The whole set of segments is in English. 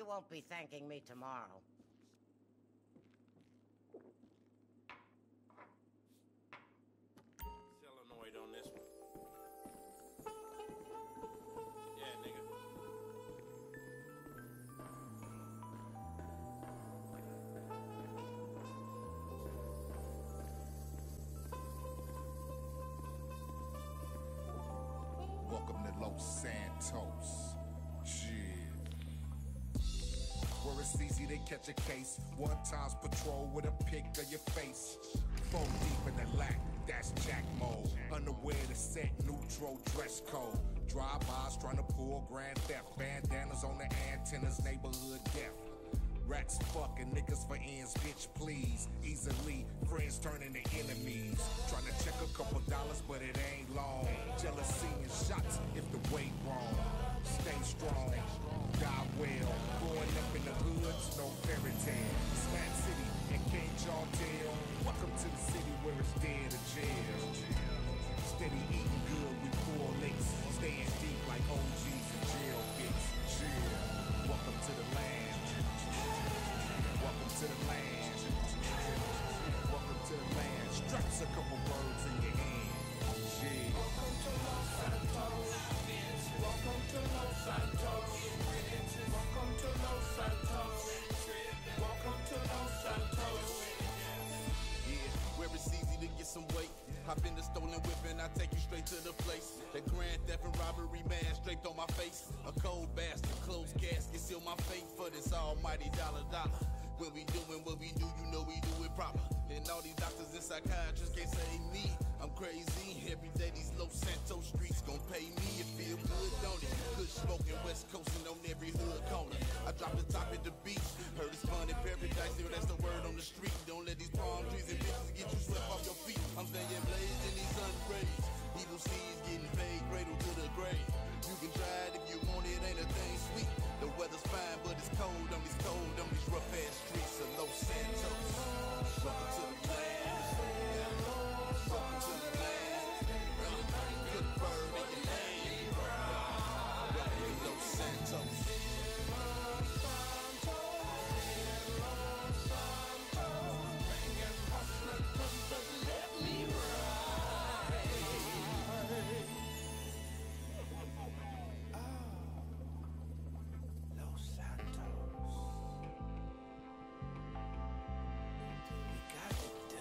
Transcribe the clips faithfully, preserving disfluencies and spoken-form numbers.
won't be thanking me tomorrow. Solenoid on this one. Yeah, nigga. Welcome to Los Santos. Yeah. Where it's easy to catch a case. One times patrol with a pic of your face. Four deep in the lack, that's Jack mode. Underwear to set neutral dress code. Drive-bys trying to pull grand theft. Bandanas on the antennas, neighborhood death. Rats fucking niggas for ends, bitch please. Easily, friends turning to enemies. Trying to check a couple dollars, but it ain't long. Jealousy and shots if the weight wrong. Stay strong, die well. Growing up in the hoods, no fairy tale. Smack City and can't y'all tell? Welcome to the city where it's dead or jail. Steady eating good, we poor licks. Staying deep like O Gs and jail kicks. Yeah. Welcome to the land. Welcome to the land. Welcome to the land. Straps a couple words in your hand. Yeah. Welcome to Los Santos. Welcome to Los Santos. Welcome to Los Santos. Welcome to Los Santos. Yeah, where it's easy to get some weight. Hop in the stolen whip and I take you straight to the place. That grand theft and robbery mask draped on my face. A cold bastard, closed casket, seal my fate for this almighty dollar dollar. When we doing what we do, you know we do it proper. And all these doctors and psychiatrists can't say me. I'm crazy, every day these Los Santos streets gon' pay me. It feel good, don't it? Good smoking, West Coastin' on every hood corner. I drop the top at the beach, heard it's fun in paradise, yeah, that's the word on the street. Don't let these palm trees and bitches get you swept off your feet. I'm staying blazed in these sun rays. Evil seeds getting paid, cradle to the grave. You can try it if you want it, ain't a thing sweet. The weather's fine, but it's cold on these cold on these rough ass streets of Los Santos. Welcome to the land. Welcome to the land. Good bird in your name. Welcome to Los Santos. Let me ride. Los Santos. We got it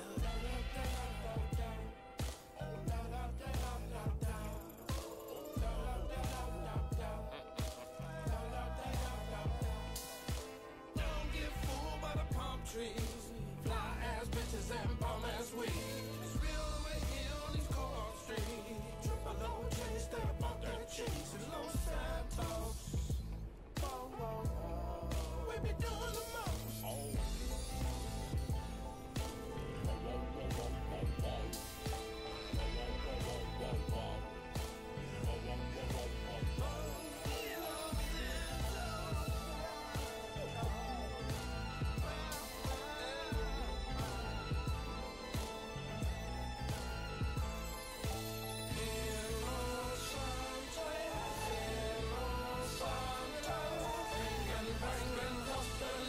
Don't get fooled by the palm trees. Fly ass bitches and bomb ass weed. It's real over here on these cold streets. Triple O J, stay up on their cheeks in Los Santos. Whoa, whoa, whoa. We be doing the most. Oh. Bangin', hustlin'.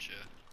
Gotcha.